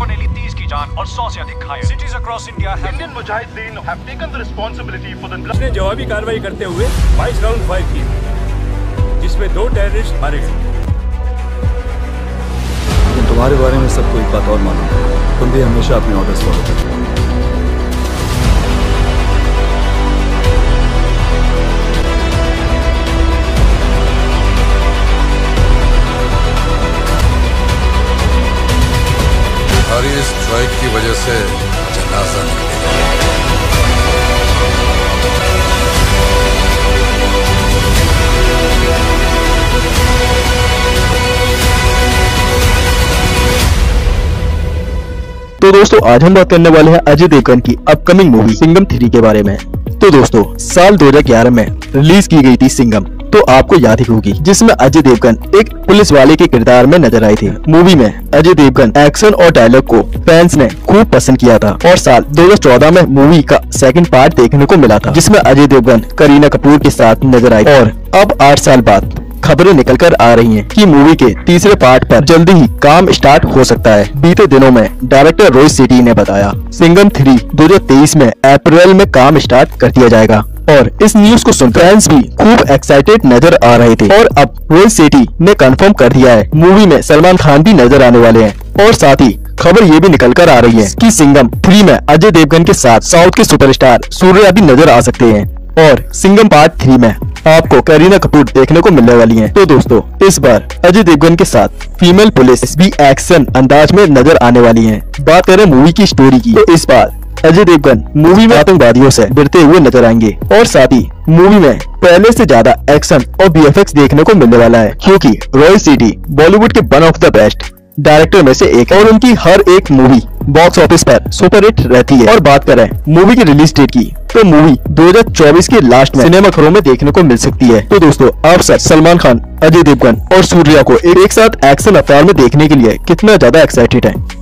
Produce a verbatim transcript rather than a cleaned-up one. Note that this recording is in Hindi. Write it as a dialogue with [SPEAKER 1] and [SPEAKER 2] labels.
[SPEAKER 1] डाकुओं ने ली तीस की जान और सौ से अधिक घायल। Cities across India have
[SPEAKER 2] Indian Mujahideen have taken the responsibility for the
[SPEAKER 3] उसने जवाबी कार्रवाई करते हुए बाईस राउंड फायर किए, जिसमें दो टेररिस्ट मारे गए।
[SPEAKER 4] तुम्हारे बारे में सबको एक बात और मालूम, तुम भी हमेशा अपने ऑर्डर्स फॉलो करते हो।
[SPEAKER 5] हमारी इस स्ट्राइक की वजह से जनाजा निकलेगा।
[SPEAKER 6] तो दोस्तों आज हम बात करने वाले हैं अजय देवगन की अपकमिंग मूवी सिंघम थ्री के बारे में। तो दोस्तों साल दो हज़ार ग्यारह में रिलीज की गई थी सिंघम, तो आपको याद ही होगी, जिसमें अजय देवगन एक पुलिस वाले के किरदार में नजर आए थे। मूवी में अजय देवगन एक्शन और डायलॉग को फैंस ने खूब पसंद किया था और साल दो हज़ार चौदह में मूवी का सेकंड पार्ट देखने को मिला था, जिसमें अजय देवगन करीना कपूर के साथ नजर आए। और अब आठ साल बाद खबरें निकल कर आ रही हैं कि मूवी के तीसरे पार्ट पर जल्दी ही काम स्टार्ट हो सकता है। बीते दिनों में डायरेक्टर रोहित शेट्टी ने बताया सिंघम थ्री दो हज़ार तेईस में अप्रैल में काम स्टार्ट कर दिया जाएगा। और इस न्यूज को सुनकर फैंस भी खूब एक्साइटेड नजर आ रहे थे। और अब रोहित शेट्टी ने कंफर्म कर दिया है मूवी में सलमान खान भी नजर आने वाले हैं। और साथ ही खबर ये भी निकल कर आ रही है कि सिंघम थ्री में अजय देवगन के साथ साउथ के सुपरस्टार सूर्या भी नजर आ सकते हैं। और सिंघम पार्ट थ्री में आपको करीना कपूर देखने को मिलने वाली हैं। तो दोस्तों इस बार अजय देवगन के साथ फीमेल पुलिस भी एक्शन अंदाज में नजर आने वाली हैं। बात करें मूवी की स्टोरी की, तो इस बार अजय देवगन मूवी में आतंकवादियों से भिड़ते हुए नजर आएंगे। और साथ ही मूवी में पहले से ज्यादा एक्शन और बी एफ एक्स देखने को मिलने वाला है, क्योंकि रोहित शेट्टी बॉलीवुड के one of the best director में से एक और उनकी हर एक मूवी बॉक्स ऑफिस पर सुपर हिट रहती है। और बात करें मूवी की रिलीज डेट की, तो मूवी दो हज़ार चौबीस के लास्ट में सिनेमा घरों में देखने को मिल सकती है। तो दोस्तों आप सब सलमान खान, अजय देवगन और सूर्या को एक साथ एक्शन अवतार में देखने के लिए कितना ज्यादा एक्साइटेड हैं?